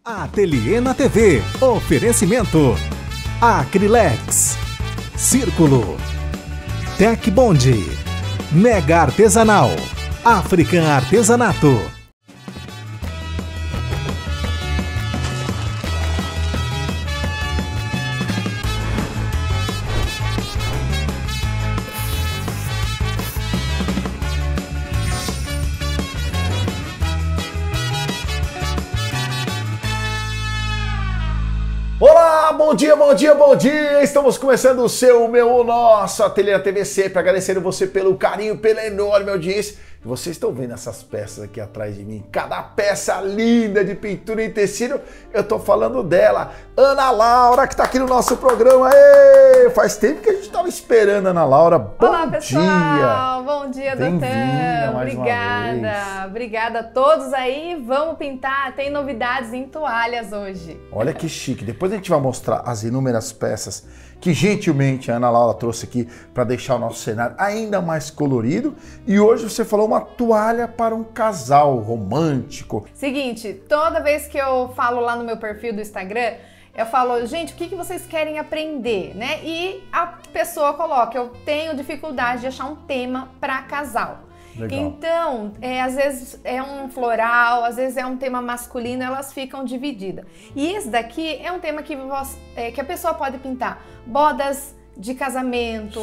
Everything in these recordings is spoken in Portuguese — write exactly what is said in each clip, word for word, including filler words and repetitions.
Ateliê na T V. Oferecimento Acrylex, Círculo, Tec Bond, Mega Artesanal, African Artesanato. Olá, bom dia, bom dia, bom dia! Estamos começando o seu, o meu, o nosso Ateliê na T V, sempre agradecendo você pelo carinho, pela enorme audiência. E vocês estão vendo essas peças aqui atrás de mim, cada peça linda de pintura em tecido. Eu tô falando dela, Ana Laura, que tá aqui no nosso programa. Ei, faz tempo que a gente tava esperando a Ana Laura. Bom Olá, pessoal! dia! Bom dia, Bem-vinda doutor! mais Obrigada! uma vez. Obrigada a todos aí. Vamos pintar, tem novidades em toalhas hoje. Olha que chique. Depois a gente vai mostrar as inúmeras peças que gentilmente a Ana Laura trouxe aqui para deixar o nosso cenário ainda mais colorido. E hoje você falou uma toalha para um casal romântico. Seguinte, toda vez que eu falo lá no meu perfil do Instagram, eu falo, gente, o que, que vocês querem aprender, né? E a pessoa coloca, eu tenho dificuldade de achar um tema para casal. Legal. Então, é, às vezes é um floral, às vezes é um tema masculino, elas ficam divididas. E esse daqui é um tema que, você, é, que a pessoa pode pintar bodas de casamento,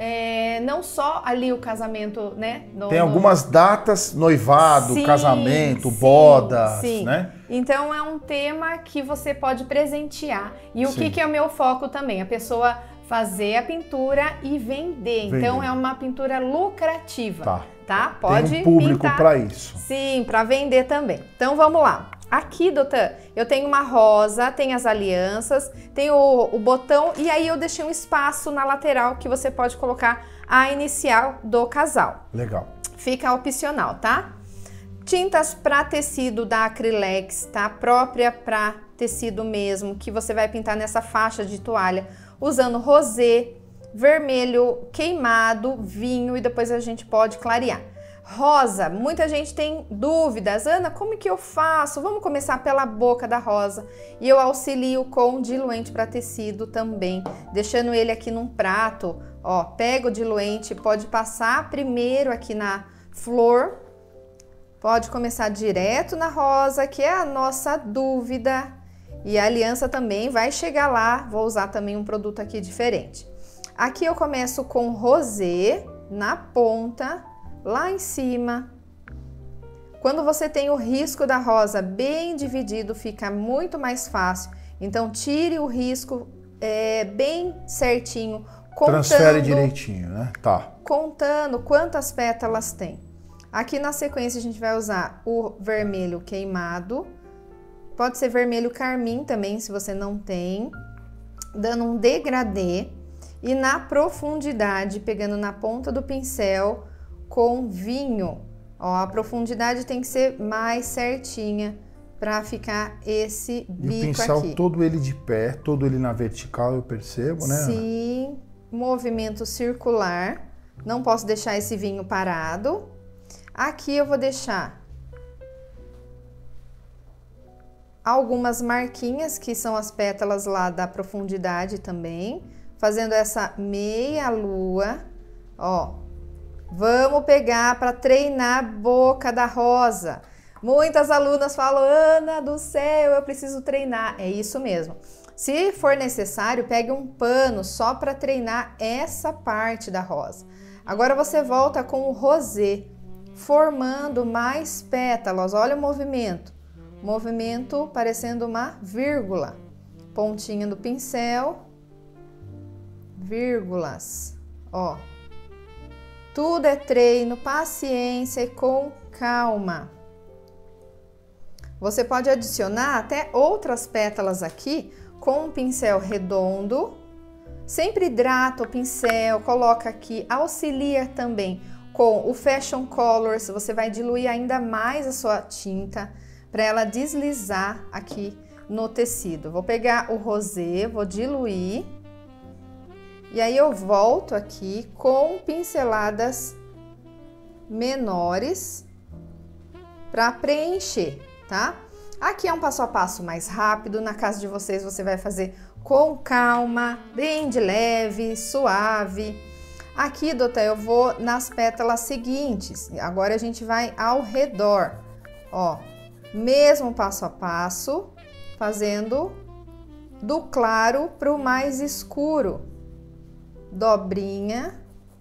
é, não só ali o casamento, né? No, Tem no... algumas datas, noivado, sim, casamento, sim, bodas, sim. né? Então é um tema que você pode presentear. E o Sim. que, que é o meu foco também? A pessoa fazer a pintura e vender. Vender. Então é uma pintura lucrativa. Tá. Tá? Pode Tem um público pintar. para isso. Sim, para vender também. Então vamos lá. Aqui, doutor, eu tenho uma rosa, tem as alianças, tem o, o botão e aí eu deixei um espaço na lateral que você pode colocar a inicial do casal. Legal. Fica opcional, tá? Tintas para tecido da Acrylex, tá? Própria para tecido mesmo, que você vai pintar nessa faixa de toalha, usando rosé, vermelho queimado, vinho e depois a gente pode clarear. Rosa, muita gente tem dúvidas. Ana, como que eu faço? Vamos começar pela boca da rosa. E eu auxilio com diluente para tecido também, deixando ele aqui num prato. Ó, pega o diluente, pode passar primeiro aqui na flor. Pode começar direto na rosa, que é a nossa dúvida. E a aliança também vai chegar lá. Vou usar também um produto aqui diferente. Aqui eu começo com rosé na ponta, lá em cima. Quando você tem o risco da rosa bem dividido, fica muito mais fácil. Então tire o risco é, bem certinho, contando, transfere direitinho, né? Tá. Contando quantas pétalas tem. Aqui na sequência a gente vai usar o vermelho queimado. Pode ser vermelho carmim também, se você não tem. Dando um degradê. E na profundidade, pegando na ponta do pincel com vinho. Ó, a profundidade tem que ser mais certinha para ficar esse bico E o pincel aqui. todo ele de pé, todo ele na vertical, eu percebo, né? Sim, movimento circular. Não posso deixar esse vinho parado. Aqui eu vou deixar algumas marquinhas, que são as pétalas lá da profundidade também. Fazendo essa meia lua, ó. Vamos pegar para treinar a boca da rosa. Muitas alunas falam, Ana do céu, eu preciso treinar. É isso mesmo. Se for necessário, pegue um pano só para treinar essa parte da rosa. Agora você volta com o rosé, formando mais pétalas. Olha o movimento. Movimento parecendo uma vírgula. Pontinha do pincel. Vírgulas, ó. Tudo é treino, paciência e com calma. Você pode adicionar até outras pétalas aqui com um pincel redondo. Sempre hidrata o pincel, coloca aqui, auxilia também com o Fashion Colors. Você vai diluir ainda mais a sua tinta para ela deslizar aqui no tecido. Vou pegar o rosé, vou diluir. E aí eu volto aqui com pinceladas menores para preencher, tá? Aqui é um passo a passo mais rápido, na casa de vocês você vai fazer com calma, bem de leve, suave. Aqui, Dota, eu vou nas pétalas seguintes, agora a gente vai ao redor, ó, mesmo passo a passo, fazendo do claro para o mais escuro, dobrinha,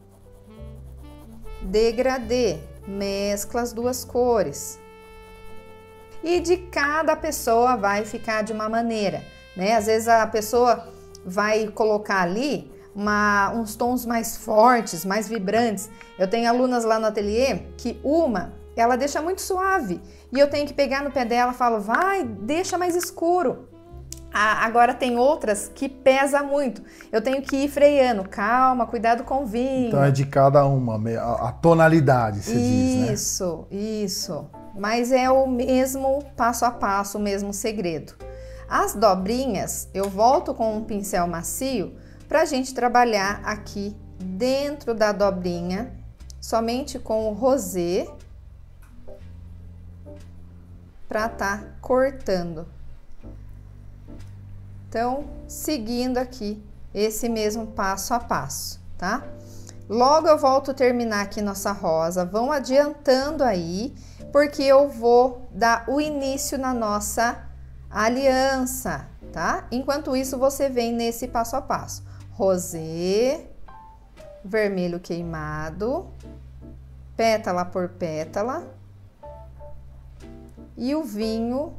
degradê, mescla as duas cores. E de cada pessoa vai ficar de uma maneira, né? Às vezes a pessoa vai colocar ali uma, uns tons mais fortes, mais vibrantes. Eu tenho alunas lá no ateliê que uma, ela deixa muito suave e eu tenho que pegar no pé dela e falo, vai, deixa mais escuro. Ah, agora tem outras que pesa muito. Eu tenho que ir freando, calma, cuidado com o vinho. Então é de cada uma, a tonalidade, você diz, né? Isso, isso. Mas é o mesmo passo a passo, o mesmo segredo. As dobrinhas, eu volto com um pincel macio para a gente trabalhar aqui dentro da dobrinha, somente com o rosé, para tá cortando. Então, seguindo aqui esse mesmo passo a passo, tá? Logo eu volto terminar aqui nossa rosa, vão adiantando aí, porque eu vou dar o início na nossa aliança, tá? Enquanto isso, você vem nesse passo a passo. Rosé, vermelho queimado, pétala por pétala e o vinho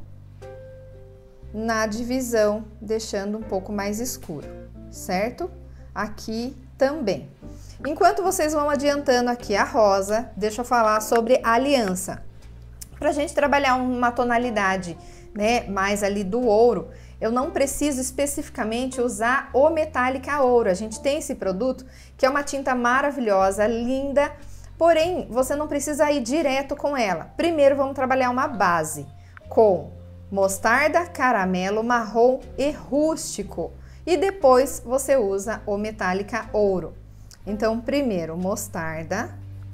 na divisão, deixando um pouco mais escuro, certo? Aqui também. Enquanto vocês vão adiantando aqui a rosa, deixa eu falar sobre a aliança. Para a gente trabalhar uma tonalidade, né, mais ali do ouro, eu não preciso especificamente usar o Metálica Ouro. A gente tem esse produto que é uma tinta maravilhosa, linda, porém você não precisa ir direto com ela. Primeiro vamos trabalhar uma base com mostarda, caramelo, marrom e rústico. E depois você usa o Metálica Ouro. Então, primeiro, mostarda.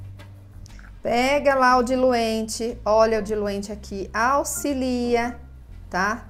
Pega lá o diluente, olha o diluente aqui, auxilia, tá?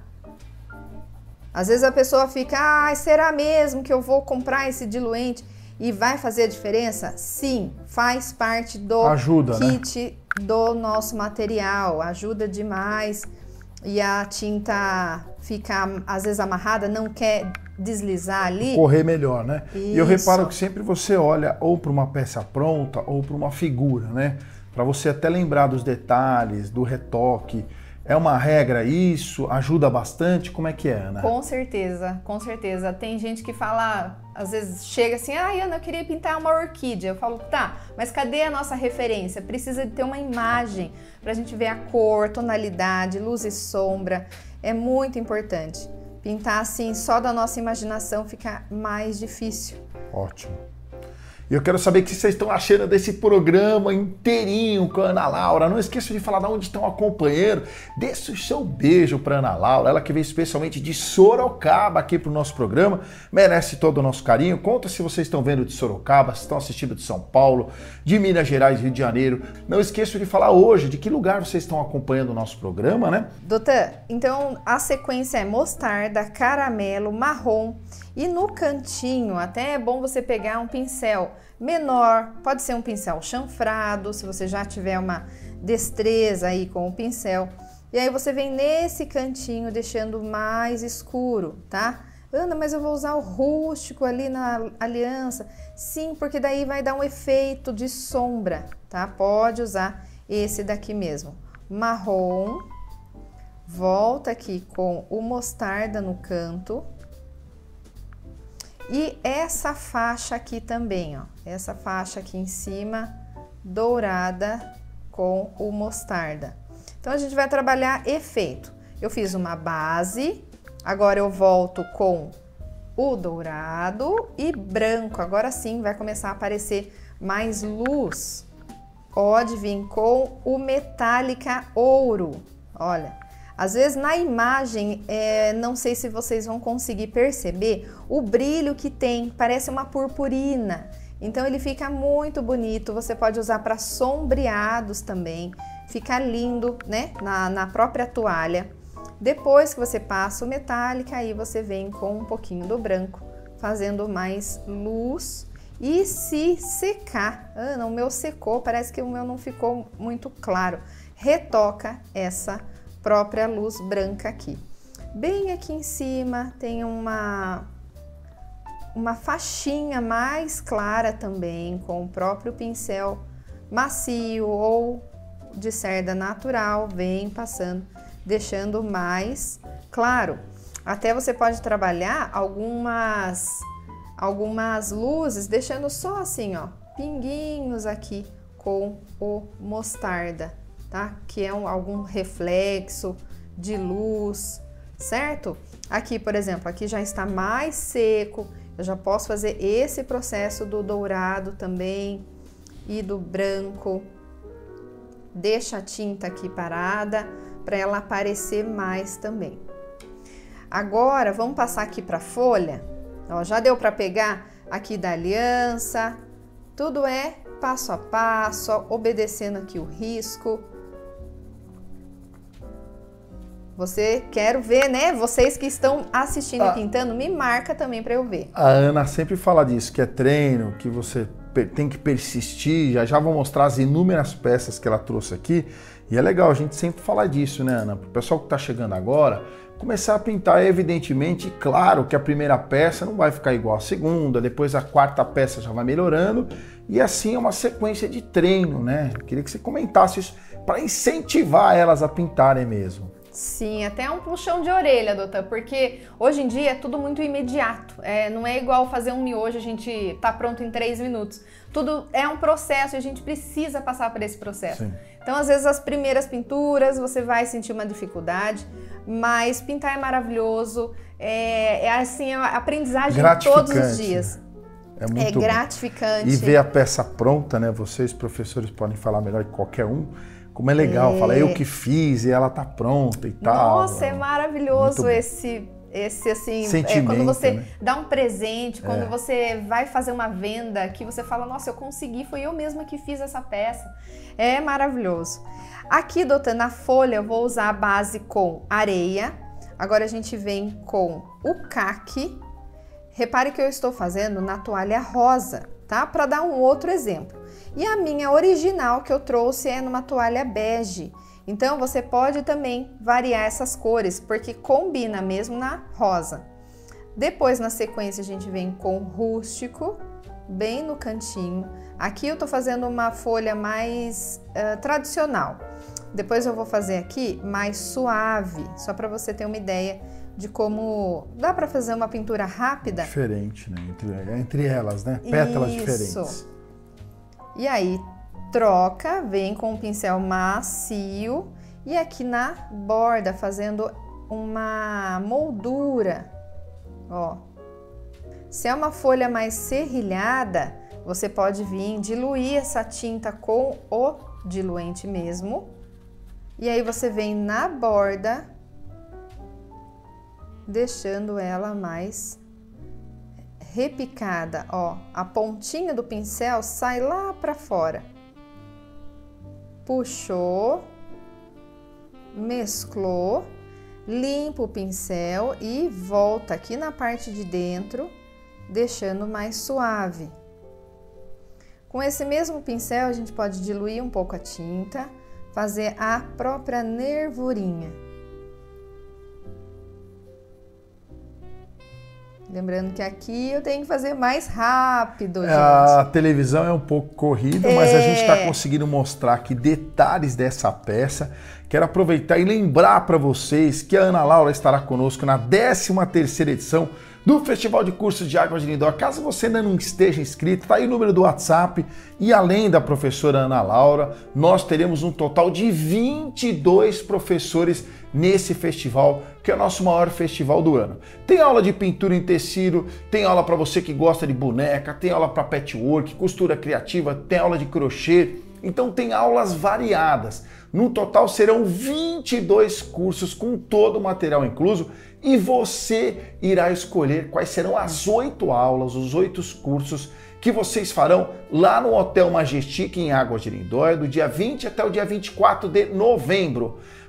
Às vezes a pessoa fica, ah, será mesmo que eu vou comprar esse diluente e vai fazer a diferença? Sim, faz parte do ajuda, kit, né? Do nosso material, ajuda demais. E a tinta fica, às vezes, amarrada, não quer deslizar ali. Correr melhor, né? Isso. E eu reparo que sempre você olha ou para uma peça pronta ou para uma figura, né? Para você até lembrar dos detalhes, do retoque. É uma regra isso? Ajuda bastante? Como é que é, Ana? Com certeza, com certeza. Tem gente que fala, às vezes chega assim, ah, Ana, eu queria pintar uma orquídea. Eu falo, tá, mas cadê a nossa referência? Precisa de ter uma imagem pra gente ver a cor, tonalidade, luz e sombra. É muito importante. Pintar assim, só da nossa imaginação fica mais difícil. Ótimo. E eu quero saber o que vocês estão achando desse programa inteirinho com a Ana Laura. Não esqueça de falar de onde estão acompanhando. Deixe o seu beijo para Ana Laura, ela que veio especialmente de Sorocaba aqui para o nosso programa. Merece todo o nosso carinho. Conta se vocês estão vendo de Sorocaba, se estão assistindo de São Paulo, de Minas Gerais, Rio de Janeiro. Não esqueça de falar hoje de que lugar vocês estão acompanhando o nosso programa, né? Doutor, então a sequência é mostarda, caramelo, marrom. E no cantinho, até é bom você pegar um pincel menor, pode ser um pincel chanfrado, se você já tiver uma destreza aí com o pincel. E aí você vem nesse cantinho deixando mais escuro, tá? Ana, mas eu vou usar o rústico ali na aliança. Sim, porque daí vai dar um efeito de sombra, tá? Pode usar esse daqui mesmo. Marrom, volta aqui com o mostarda no canto. E essa faixa aqui também, ó, essa faixa aqui em cima, dourada com o mostarda. Então, a gente vai trabalhar efeito. Eu fiz uma base, agora eu volto com o dourado e branco. Agora sim vai começar a aparecer mais luz. Pode vir com o Metálica Ouro, olha. Às vezes na imagem, é, não sei se vocês vão conseguir perceber o brilho que tem, parece uma purpurina. Então ele fica muito bonito, você pode usar para sombreados também, fica lindo, né, na, na própria toalha. Depois que você passa o metálico, aí você vem com um pouquinho do branco, fazendo mais luz. E se secar, ah, não, o meu secou, parece que o meu não ficou muito claro. Retoca essa própria luz branca aqui. Bem aqui em cima tem uma, uma faixinha mais clara também, com o próprio pincel macio ou de cerda natural, vem passando, deixando mais claro. Até você pode trabalhar algumas... algumas luzes, deixando só assim, ó, pinguinhos aqui com o mostarda, tá? Que é um, algum reflexo de luz, certo? Aqui, por exemplo, aqui já está mais seco, eu já posso fazer esse processo do dourado também e do branco. Deixa a tinta aqui parada para ela aparecer mais também. Agora, vamos passar aqui para a folha. Ó, já deu para pegar aqui da aliança, tudo é passo a passo, ó, obedecendo aqui o risco. Você, quero ver, né? Vocês que estão assistindo ah, e pintando, me marca também para eu ver. A Ana sempre fala disso, que é treino, que você tem que persistir. Já já vou mostrar as inúmeras peças que ela trouxe aqui. E é legal a gente sempre falar disso, né, Ana? Para o pessoal que está chegando agora, começar a pintar, evidentemente, claro que a primeira peça não vai ficar igual à segunda, depois a quarta peça já vai melhorando, e assim é uma sequência de treino, né? Eu queria que você comentasse isso para incentivar elas a pintarem mesmo. Sim, até um puxão de orelha, doutor, porque hoje em dia é tudo muito imediato, é, não é igual fazer um miojo, a gente tá pronto em três minutos. Tudo é um processo e a gente precisa passar por esse processo. Sim. Então, às vezes, as primeiras pinturas você vai sentir uma dificuldade, mas pintar é maravilhoso, é, é assim, a aprendizagem todos os dias. É muito é gratificante. E ver a peça pronta, né? Vocês, professores, podem falar melhor que qualquer um. Como é legal, é... fala eu que fiz e ela tá pronta e tal. Nossa, é maravilhoso esse, esse assim, é, quando você né? dá um presente, quando é. você vai fazer uma venda, que você fala, nossa, eu consegui, foi eu mesma que fiz essa peça. É maravilhoso. Aqui, doutor, na folha eu vou usar a base com areia. Agora a gente vem com o caque. Repare que eu estou fazendo na toalha rosa, tá? Para dar um outro exemplo. E a minha original que eu trouxe é numa toalha bege. Então, você pode também variar essas cores, porque combina mesmo na rosa. Depois, na sequência, a gente vem com rústico, bem no cantinho. Aqui eu tô fazendo uma folha mais uh, tradicional. Depois eu vou fazer aqui mais suave, só para você ter uma ideia de como dá para fazer uma pintura rápida. Diferente, né? Entre, entre elas, né? Pétalas Isso. diferentes. E aí, troca, vem com um pincel macio e aqui na borda fazendo uma moldura, ó. Se é uma folha mais serrilhada, você pode vir diluir essa tinta com o diluente mesmo. E aí você vem na borda, deixando ela mais repicada, ó, a pontinha do pincel sai lá para fora. Puxou, mesclou, limpa o pincel e volta aqui na parte de dentro, deixando mais suave. Com esse mesmo pincel, a gente pode diluir um pouco a tinta, fazer a própria nervurinha. Lembrando que aqui eu tenho que fazer mais rápido, gente. A televisão é um pouco corrida, é... mas a gente está conseguindo mostrar aqui detalhes dessa peça. Quero aproveitar e lembrar para vocês que a Ana Laura estará conosco na décima terceira edição do Festival de Cursos de Águas de Lindóia. Caso você ainda não esteja inscrito, tá aí o número do WhatsApp. E além da professora Ana Laura, nós teremos um total de vinte e dois professores nesse festival, que é o nosso maior festival do ano. Tem aula de pintura em tecido, tem aula para você que gosta de boneca, tem aula para patchwork, costura criativa, tem aula de crochê. Então tem aulas variadas. No total serão vinte e dois cursos com todo o material incluso e você irá escolher quais serão as oito aulas, os oito cursos que vocês farão lá no Hotel Majestic em Águas de Lindóia, do dia vinte até o dia vinte e quatro de novembro.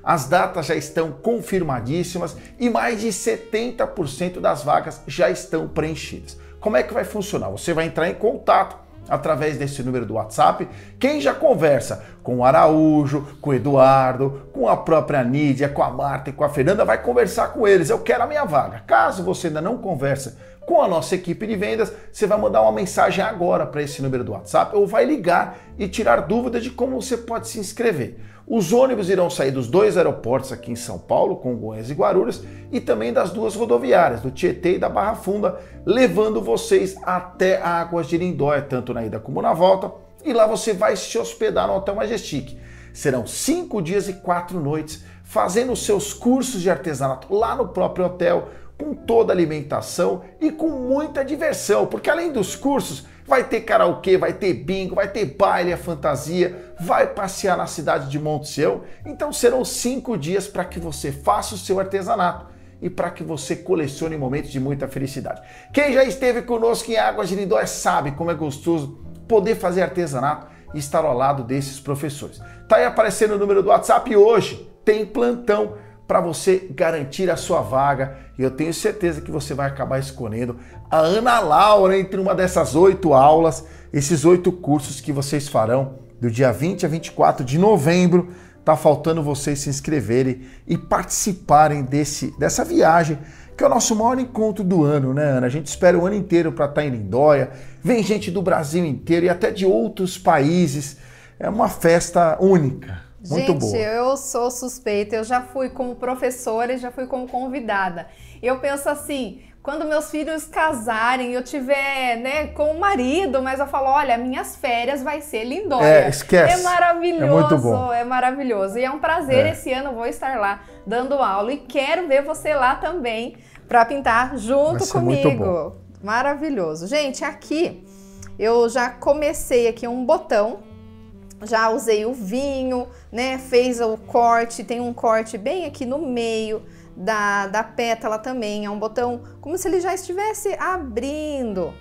as datas já estão confirmadíssimas e mais de setenta por cento das vagas já estão preenchidas. Como é que vai funcionar? Você vai entrar em contato através desse número do WhatsApp. Quem já conversa com o Araújo, com o Eduardo, com a própria Nídia, com a Marta e com a Fernanda, vai conversar com eles. Eu quero a minha vaga. Caso você ainda não converse com a nossa equipe de vendas, você vai mandar uma mensagem agora para esse número do WhatsApp ou vai ligar e tirar dúvidas de como você pode se inscrever. Os ônibus irão sair dos dois aeroportos aqui em São Paulo, Congonhas e Guarulhos, e também das duas rodoviárias, do Tietê e da Barra Funda, levando vocês até Águas de Lindóia, tanto na ida como na volta, e lá você vai se hospedar no Hotel Majestic. Serão cinco dias e quatro noites, fazendo os seus cursos de artesanato lá no próprio hotel, com toda a alimentação e com muita diversão, porque além dos cursos, vai ter karaokê, vai ter bingo, vai ter baile, a fantasia, vai passear na cidade de Monte Sião. Então serão cinco dias para que você faça o seu artesanato e para que você colecione momentos de muita felicidade. Quem já esteve conosco em Águas de Lindóia sabe como é gostoso poder fazer artesanato e estar ao lado desses professores. Tá aí aparecendo o número do WhatsApp e hoje tem plantão para você garantir a sua vaga, e eu tenho certeza que você vai acabar escolhendo a Ana Laura entre uma dessas oito aulas, esses oito cursos que vocês farão do dia vinte a vinte e quatro de novembro. Tá faltando vocês se inscreverem e participarem desse, dessa viagem, que é o nosso maior encontro do ano, né, Ana? A gente espera o ano inteiro para estar em Lindóia, vem gente do Brasil inteiro e até de outros países, é uma festa única. Muito Gente, boa. Eu sou suspeita, eu já fui como professora e já fui como convidada. Eu penso assim, quando meus filhos casarem, eu tiver, né, com o marido, mas eu falo, olha, minhas férias vai ser Lindóia. É, esquece. É maravilhoso, é muito bom. É maravilhoso. E é um prazer, é. esse ano eu vou estar lá dando aula e quero ver você lá também para pintar junto comigo. Muito bom. Maravilhoso. Gente, aqui eu já comecei aqui um botão. Já usei o vinho, né? Fez o corte, tem um corte bem aqui no meio da, da pétala também. É um botão como se ele já estivesse abrindo.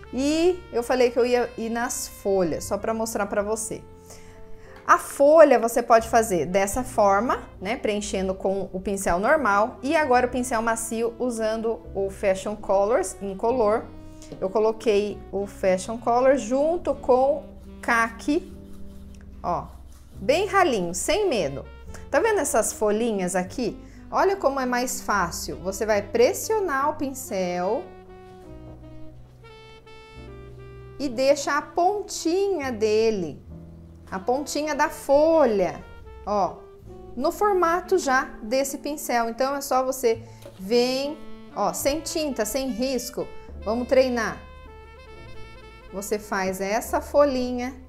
E eu falei que eu ia ir nas folhas, só para mostrar para você. A folha você pode fazer dessa forma, né? Preenchendo com o pincel normal. E agora o pincel macio usando o Fashion Colors incolor. Eu coloquei o Fashion Color junto com Khaki. Ó, bem ralinho, sem medo. Tá vendo essas folhinhas aqui? Olha como é mais fácil. Você vai pressionar o pincel e deixa a pontinha dele, a pontinha da folha, ó, no formato já desse pincel. Então é só você vem, ó, sem tinta, sem risco. Vamos treinar. Você faz essa folhinha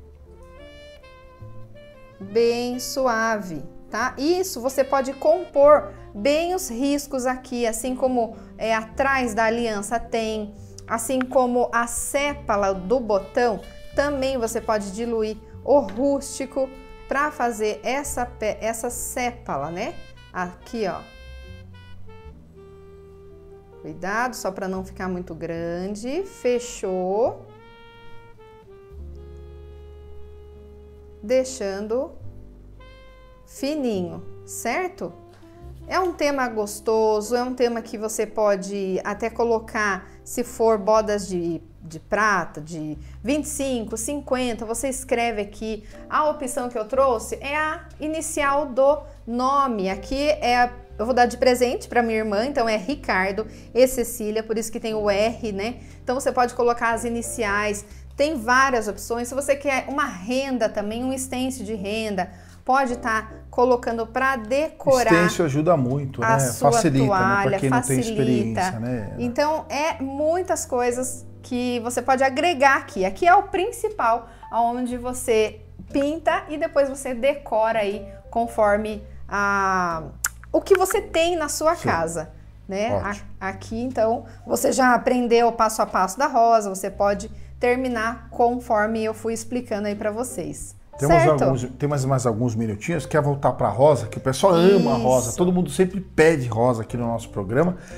bem suave, tá? Isso você pode compor bem os riscos aqui, assim como é, atrás da aliança tem, assim como a sépala do botão, também você pode diluir o rústico para fazer essa, essa sépala, né? Aqui, ó. Cuidado, só para não ficar muito grande. Fechou. Deixando fininho, certo? É um tema gostoso, é um tema que você pode até colocar, se for bodas de, de prata, de vinte e cinco, cinquenta, você escreve aqui. A opção que eu trouxe é a inicial do nome. Aqui é a, eu vou dar de presente para minha irmã, então é Ricardo e Cecília, por isso que tem o R, né? Então você pode colocar as iniciais. Tem várias opções. Se você quer uma renda também, um stencil de renda, pode estar tá colocando para decorar. Stencil ajuda muito, né? Facilita, toalha, né? Para quem facilita. Não tem experiência, né? Então, é muitas coisas que você pode agregar aqui. Aqui é o principal, onde você pinta e depois você decora aí conforme a, o que você tem na sua Sim. casa. Né? Aqui, então, você já aprendeu o passo a passo da rosa, você pode terminar conforme eu fui explicando aí para vocês. Temos alguns, tem mais, mais alguns minutinhos. Quer voltar para a rosa? Que o pessoal ama Isso. a rosa. Todo mundo sempre pede rosa aqui no nosso programa.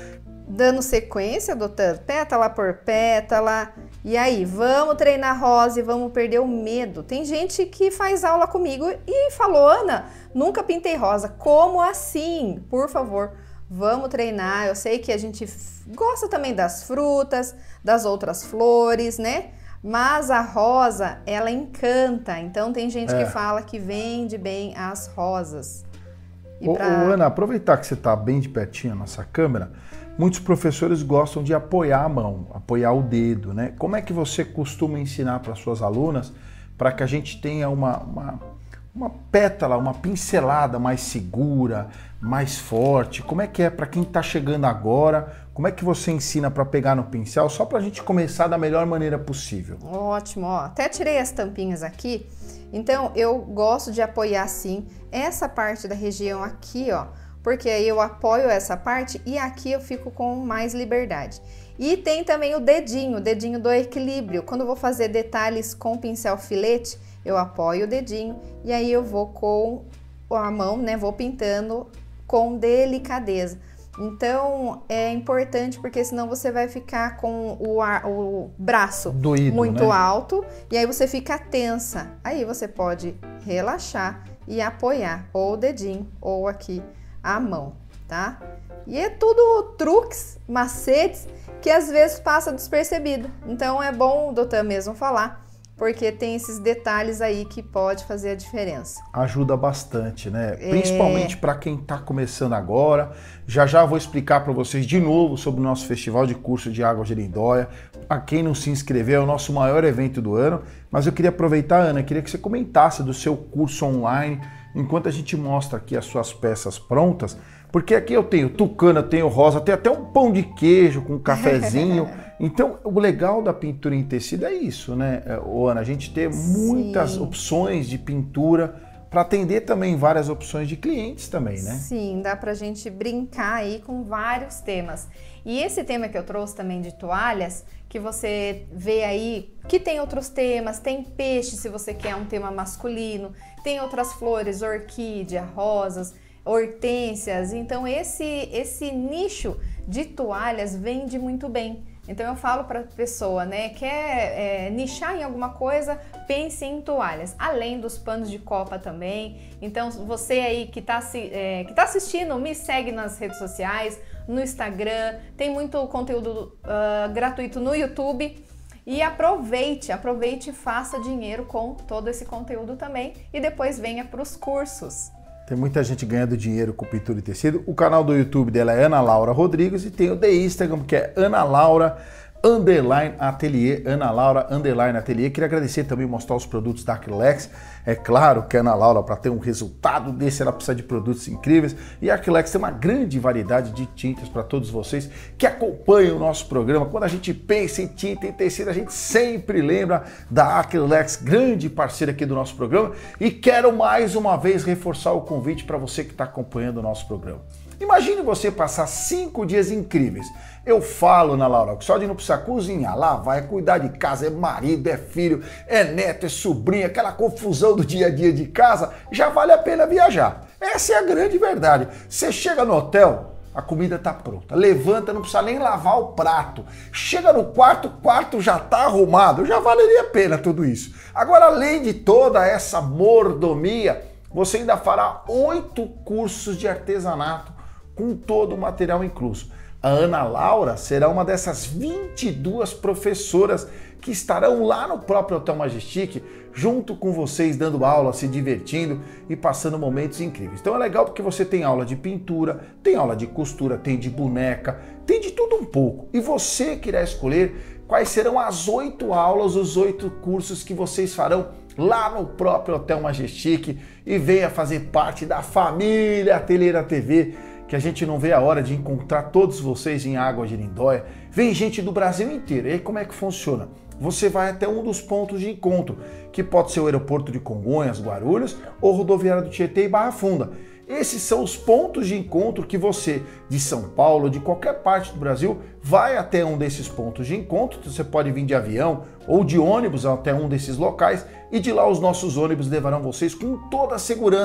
dando sequência, doutor, pétala por pétala. E aí, vamos treinar rosa e vamos perder o medo. Tem gente que faz aula comigo e falou, Ana, nunca pintei rosa. Como assim? Por favor, vamos treinar. Eu sei que a gente gosta também das frutas, das outras flores, né? Mas a rosa, ela encanta. Então tem gente é. que fala que vende bem as rosas. E ô, pra... ô, Ana, aproveitar que você está bem de pertinho na nossa câmera, muitos professores gostam de apoiar a mão, apoiar o dedo, né? Como é que você costuma ensinar para suas alunas para que a gente tenha uma, uma, uma pétala, uma pincelada mais segura, mais forte? Como é que é para quem está chegando agora? Como é que você ensina para pegar no pincel, só para a gente começar da melhor maneira possível? Ótimo, ó. Até tirei as tampinhas aqui. Então, eu gosto de apoiar, sim, essa parte da região aqui, ó, porque aí eu apoio essa parte e aqui eu fico com mais liberdade. E tem também o dedinho, o dedinho do equilíbrio. Quando eu vou fazer detalhes com pincel filete, eu apoio o dedinho e aí eu vou com a mão, né, vou pintando com delicadeza. Então, é importante porque senão você vai ficar com o, ar, o braço doído, muito né? alto e aí você fica tensa. Aí você pode relaxar e apoiar ou o dedinho ou aqui a mão, tá? E é tudo truques, macetes que às vezes passa despercebido. Então, é bom o doutor mesmo falar, porque tem esses detalhes aí que pode fazer a diferença. Ajuda bastante, né? É... Principalmente para quem está começando agora. Já já vou explicar para vocês de novo sobre o nosso festival de curso de água de lindóia. Para quem não se inscreveu, é o nosso maior evento do ano. Mas eu queria aproveitar, Ana, queria que você comentasse do seu curso online, enquanto a gente mostra aqui as suas peças prontas. Porque aqui eu tenho tucana, tenho rosa, tem até um pão de queijo com um cafezinho. Então, o legal da pintura em tecido é isso, né, Ana? A gente ter muitas Sim. opções de pintura para atender também várias opções de clientes também, né? Sim, dá pra gente brincar aí com vários temas. E esse tema que eu trouxe também de toalhas, que você vê aí, que tem outros temas, tem peixe se você quer um tema masculino, tem outras flores, orquídea, rosas, hortênsias. Então esse, esse nicho de toalhas vende muito bem. Então eu falo para a pessoa, né, quer é, nichar em alguma coisa, pense em toalhas, além dos panos de copa também. Então você aí que está é, que tá assistindo, me segue nas redes sociais, no Instagram, tem muito conteúdo uh, gratuito no YouTube. E aproveite, aproveite e faça dinheiro com todo esse conteúdo também e depois venha para os cursos. Tem muita gente ganhando dinheiro com pintura e tecido. O canal do YouTube dela é Ana Laura Rodrigues e tem o de Instagram, que é Ana Laura Underline Ateliê, Ana Laura Underline Ateliê. Queria agradecer também, mostrar os produtos da Acrylex. É claro que a Ana Laura, para ter um resultado desse, ela precisa de produtos incríveis. E a Acrylex tem uma grande variedade de tintas para todos vocês que acompanham o nosso programa. Quando a gente pensa em tinta e tecido, a gente sempre lembra da Acrylex, grande parceira aqui do nosso programa. E quero mais uma vez reforçar o convite para você que está acompanhando o nosso programa. Imagine você passar cinco dias incríveis. Eu falo, na Laura, que só de não precisar cozinhar, lavar, é cuidar de casa, é marido, é filho, é neto, é sobrinha, aquela confusão do dia a dia de casa, já vale a pena viajar. Essa é a grande verdade. Você chega no hotel, a comida tá pronta. Levanta, não precisa nem lavar o prato. Chega no quarto, o quarto já tá arrumado. Já valeria a pena tudo isso. Agora, além de toda essa mordomia, você ainda fará oito cursos de artesanato com todo o material incluso. A Ana Laura será uma dessas vinte e duas professoras que estarão lá no próprio Hotel Majestic, junto com vocês, dando aula, se divertindo e passando momentos incríveis. Então é legal porque você tem aula de pintura, tem aula de costura, tem de boneca, tem de tudo um pouco. E você que irá escolher quais serão as oito aulas, os oito cursos que vocês farão lá no próprio Hotel Majestic e venha fazer parte da família Ateliê T V, que a gente não vê a hora de encontrar todos vocês em Água de Lindóia. Vem gente do Brasil inteiro. E aí como é que funciona? Você vai até um dos pontos de encontro, que pode ser o aeroporto de Congonhas, Guarulhos, ou rodoviária do Tietê e Barra Funda. Esses são os pontos de encontro que você, de São Paulo, de qualquer parte do Brasil, vai até um desses pontos de encontro. Você pode vir de avião ou de ônibus até um desses locais e de lá os nossos ônibus levarão vocês com toda a segurança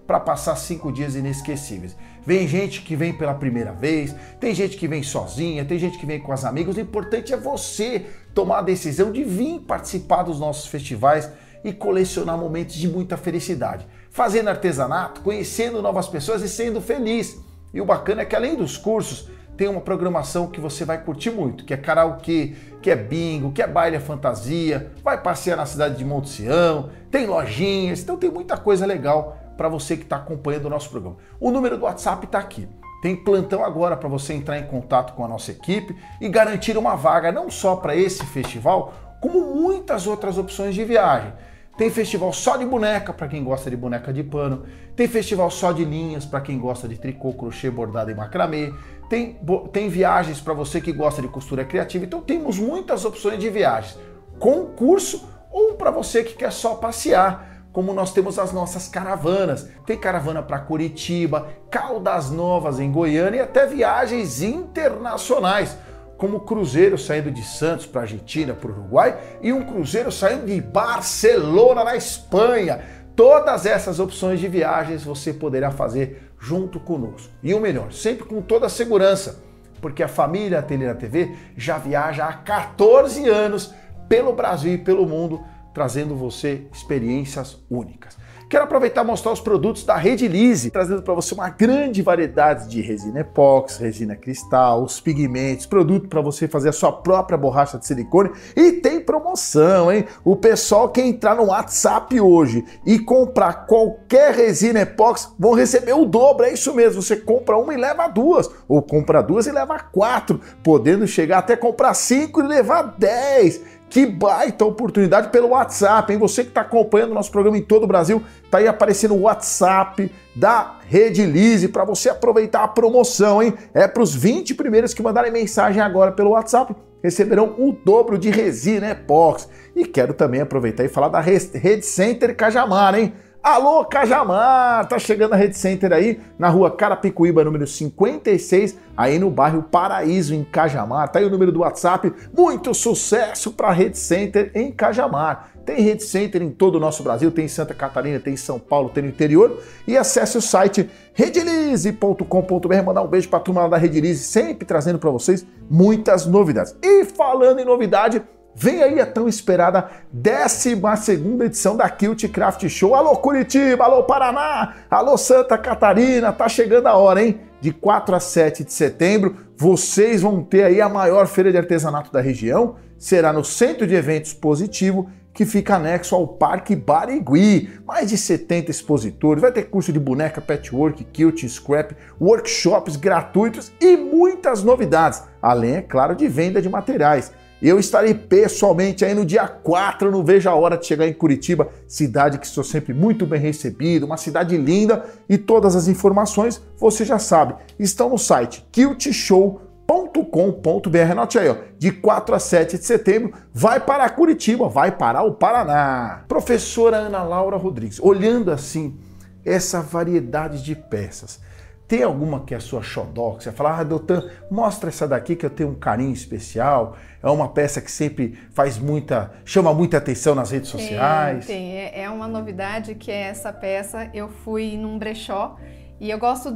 para passar cinco dias inesquecíveis. Vem gente que vem pela primeira vez, tem gente que vem sozinha, tem gente que vem com os amigos. O importante é você tomar a decisão de vir participar dos nossos festivais e colecionar momentos de muita felicidade. Fazendo artesanato, conhecendo novas pessoas e sendo feliz. E o bacana é que além dos cursos, tem uma programação que você vai curtir muito, que é karaokê, que é bingo, que é baile fantasia, vai passear na cidade de Monte Sião, tem lojinhas, então tem muita coisa legal para você que está acompanhando o nosso programa. O número do WhatsApp está aqui. Tem plantão agora para você entrar em contato com a nossa equipe e garantir uma vaga não só para esse festival, como muitas outras opções de viagem. Tem festival só de boneca para quem gosta de boneca de pano, tem festival só de linhas para quem gosta de tricô, crochê, bordado e macramê, tem, tem viagens para você que gosta de costura criativa, então temos muitas opções de viagens, com curso ou para você que quer só passear, como nós temos as nossas caravanas. Tem caravana para Curitiba, Caldas Novas em Goiânia e até viagens internacionais, como cruzeiro saindo de Santos para Argentina, para o Uruguai, e um cruzeiro saindo de Barcelona, na Espanha. Todas essas opções de viagens você poderá fazer junto conosco. E o melhor, sempre com toda a segurança, porque a família Ateliê na T V já viaja há quatorze anos pelo Brasil e pelo mundo, trazendo você experiências únicas. Quero aproveitar e mostrar os produtos da Redilize, trazendo para você uma grande variedade de resina epóxi, resina cristal, os pigmentos, produto para você fazer a sua própria borracha de silicone. E tem promoção, hein? O pessoal que entrar no WhatsApp hoje e comprar qualquer resina epóxi vão receber o dobro, é isso mesmo, você compra uma e leva duas, ou compra duas e leva quatro, podendo chegar até comprar cinco e levar dez. Que baita oportunidade pelo WhatsApp, hein? Você que está acompanhando o nosso programa em todo o Brasil, tá aí aparecendo o WhatsApp da Redilize para você aproveitar a promoção, hein? É para os vinte primeiros que mandarem mensagem agora pelo WhatsApp, receberão o dobro de resina epóxi. E quero também aproveitar e falar da Rede Center Cajamar, hein? Alô, Cajamar! Tá chegando a Rede Center aí, na rua Carapicuíba, número cinquenta e seis, aí no bairro Paraíso, em Cajamar. Tá aí o número do WhatsApp. Muito sucesso para a Rede Center em Cajamar. Tem Rede Center em todo o nosso Brasil, tem em Santa Catarina, tem em São Paulo, tem no interior. E acesse o site redilize ponto com ponto br, mandar um beijo para a turma lá da Redilize, sempre trazendo para vocês muitas novidades. E falando em novidade, vem aí a tão esperada décima segunda edição da Kilt Craft Show. Alô Curitiba, alô Paraná, alô Santa Catarina, tá chegando a hora, hein? De quatro a sete de setembro, vocês vão ter aí a maior feira de artesanato da região. Será no Centro de Eventos Positivo, que fica anexo ao Parque Barigui. Mais de setenta expositores, vai ter curso de boneca, patchwork, quilt, scrap, workshops gratuitos e muitas novidades, além, é claro, de venda de materiais. Eu estarei pessoalmente aí no dia quatro, não vejo a hora de chegar em Curitiba, cidade que sou sempre muito bem recebido, uma cidade linda, e todas as informações, você já sabe, estão no site quilt show ponto com ponto br. Anote aí, ó, de quatro a sete de setembro, vai para Curitiba, vai para o Paraná. Professora Ana Laura Rodrigues, olhando assim essa variedade de peças, tem alguma que é a sua xodó, que você fala, ah, doutor, mostra essa daqui que eu tenho um carinho especial, é uma peça que sempre faz muita, chama muita atenção nas redes sociais? Tem, tem. É uma novidade que é essa peça, eu fui num brechó e eu gosto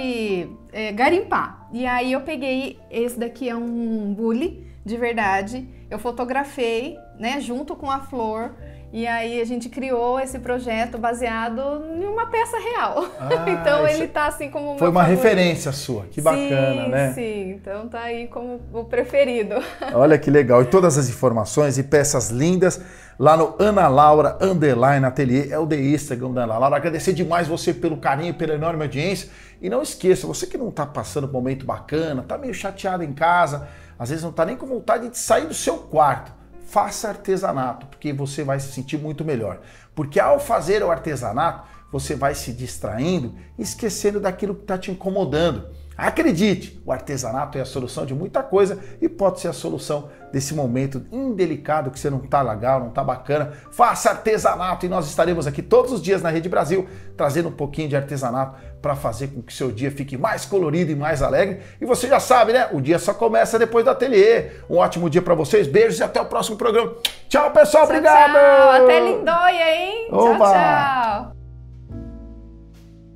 de é, garimpar. E aí eu peguei, esse daqui é um bule de verdade, eu fotografei, né, junto com a flor. E aí a gente criou esse projeto baseado em uma peça real. Ah, então ele tá assim como o Foi meu uma favorito. referência sua, que bacana, sim, né? Sim, então tá aí como o preferido. Olha que legal. E todas as informações e peças lindas lá no Ana Laura Underline Ateliê, é o The Instagram da Ana Laura. Agradecer demais você pelo carinho, pela enorme audiência. E não esqueça, você que não tá passando um momento bacana, tá meio chateado em casa, às vezes não tá nem com vontade de sair do seu quarto, faça artesanato, porque você vai se sentir muito melhor. Porque ao fazer o artesanato, você vai se distraindo, esquecendo daquilo que está te incomodando. Acredite, o artesanato é a solução de muita coisa e pode ser a solução desse momento indelicado que você não tá legal, não tá bacana. Faça artesanato e nós estaremos aqui todos os dias na Rede Brasil trazendo um pouquinho de artesanato para fazer com que seu dia fique mais colorido e mais alegre. E você já sabe, né? O dia só começa depois do ateliê. Um ótimo dia para vocês, beijos e até o próximo programa. Tchau, pessoal, tchau, obrigado! Tchau, até Lindóia, hein? Oba. Tchau, tchau!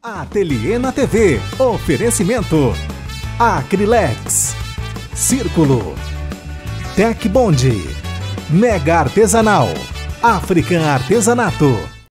Ateliê na T V. Oferecimento Acrylex, Círculo, Tec Bond, Mega Artesanal, African Artesanato.